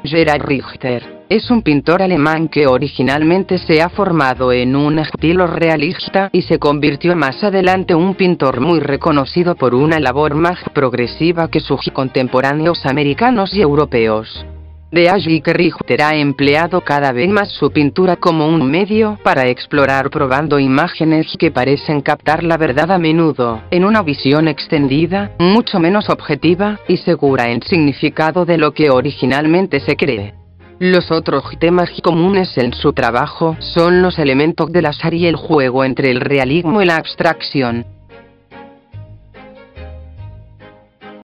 Gerhard Richter es un pintor alemán que originalmente se ha formado en un estilo realista y se convirtió más adelante en un pintor muy reconocido por una labor más progresiva que sus contemporáneos americanos y europeos. De allí que Richter ha empleado cada vez más su pintura como un medio para explorar probando imágenes que parecen captar la verdad a menudo, en una visión extendida, mucho menos objetiva y segura en significado de lo que originalmente se cree. Los otros temas comunes en su trabajo son los elementos del azar y el juego entre el realismo y la abstracción.